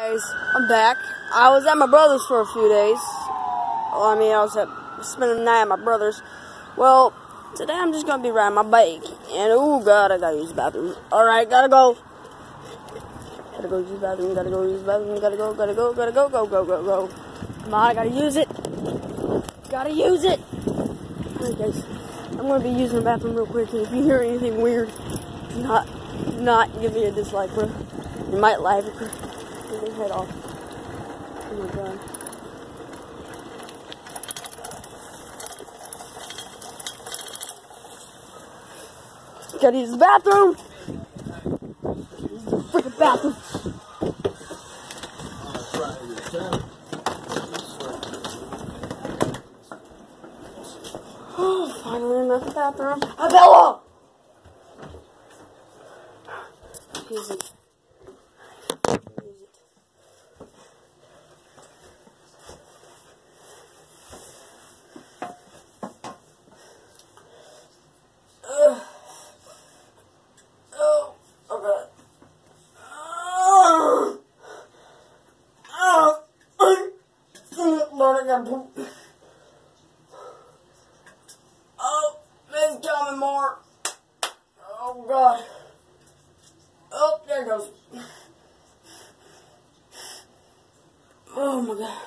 Guys, I'm back. I was at my brother's for a few days. Well, I mean, I was spending the night at my brother's. Well, today I'm just gonna be riding my bike. And oh god, I gotta use the bathroom. Alright, gotta go. Gotta go use the bathroom, gotta go use the bathroom, gotta go, go. Come on, I gotta use it. Gotta use it. Alright guys, I'm gonna be using the bathroom real quick, and if you hear anything weird, do not give me a dislike, bro. You might laugh at his head off. Oh my god. Gotta use the bathroom! Use the freaking bathroom! Oh, finally I'm at the bathroom. Abella! Use it. Lord, I gotta poop. Oh, it's coming more. Oh, God. Oh, there it goes. Oh, my God.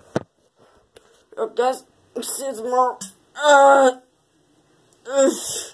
Oh, guys, see you tomorrow.